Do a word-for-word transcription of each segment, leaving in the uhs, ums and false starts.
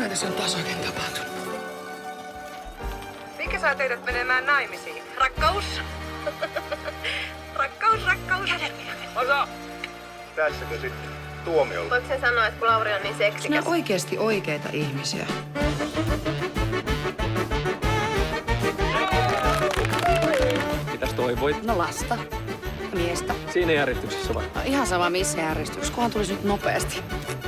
Mitä tässä on taas oikein tapahtunut? Mikä saa teidät menemään naimisiin? Rakkaus? rakkaus, rakkaus. Osa! Tässäkö sitten tuomiolla? Voiko sen sanoa, että kun Lauri on niin seksikäs? Nämä on oikeasti oikeita ihmisiä. Mitäs toivoit? No lasta. Miestä. Siinä järjestyksessä vai? No, ihan sama missä järjestyksessä, kunhan tulisi nyt nopeasti.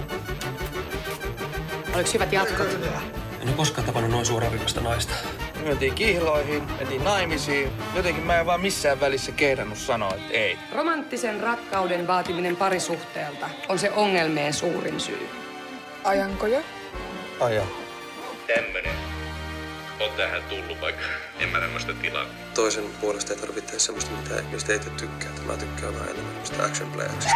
Oliko hyvät jatkot? En ole koskaan tavannut noin suoraviivasta naista. Mentiin kihloihin, mentiin naimisiin. Jotenkin mä en vaan missään välissä kehdannut sanoa, että ei. Romanttisen rakkauden vaatiminen parisuhteelta on se ongelmien suurin syy. Ajanko jo? Aja. Tämmönen on tähän tullut, vaikka en mä tämmöistä tilaa. Toisen puolesta ei tarvitse tehdä semmoista, mitä, mistä ei tykkää. Mä tykkään vähän enemmän tämmöistä action playaksista.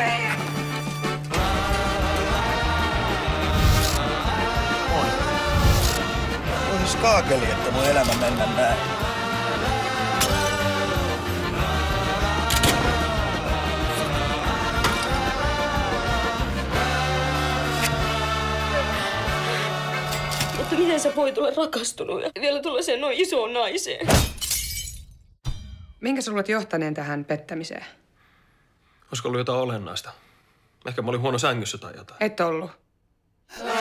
On skaakeli, että mun elämä mennä näin. Mutta miten sä voit olla rakastunut ja vielä tuollaiseen noin isoon naiseen? Minkä sä luulet johtaneen tähän pettämiseen? Olisiko ollut jotain olennaista? Ehkä mä olin huono sängyssä tai jotain. Et ollut.